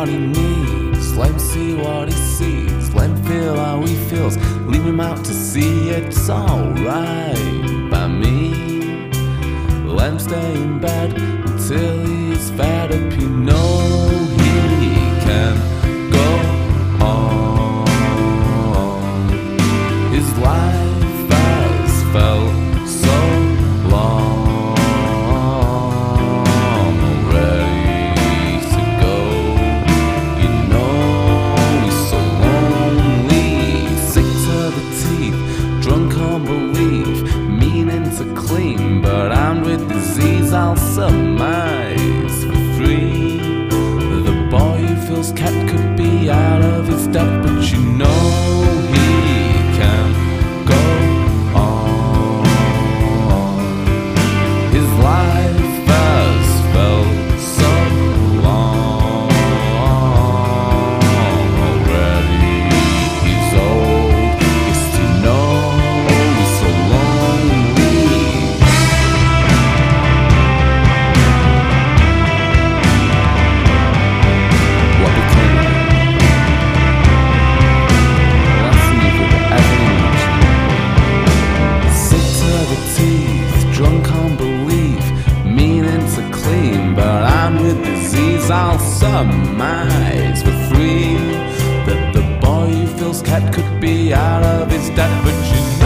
what he needs, let him see what he sees, let him feel how he feels, leave him out to sea. It's alright by me. Let him stay in bed until he's fed up. You know he can go on. His life has felt so long already to go. You know he's so lonely, sick to the teeth, drunk on belief, meaning to clean, but armed with disease. I'll surmise for free the boy who feels kept could be out of his depth, but you know he can go on. His life has felt so long already. He's old, yes, you know he's so lonely. What became of him? Last week with every sick to the teeth, drunk on belief, meaning to clean, but I'm with disease. I'll surmise for free that the boy who feels kept could be out of his depth, but you know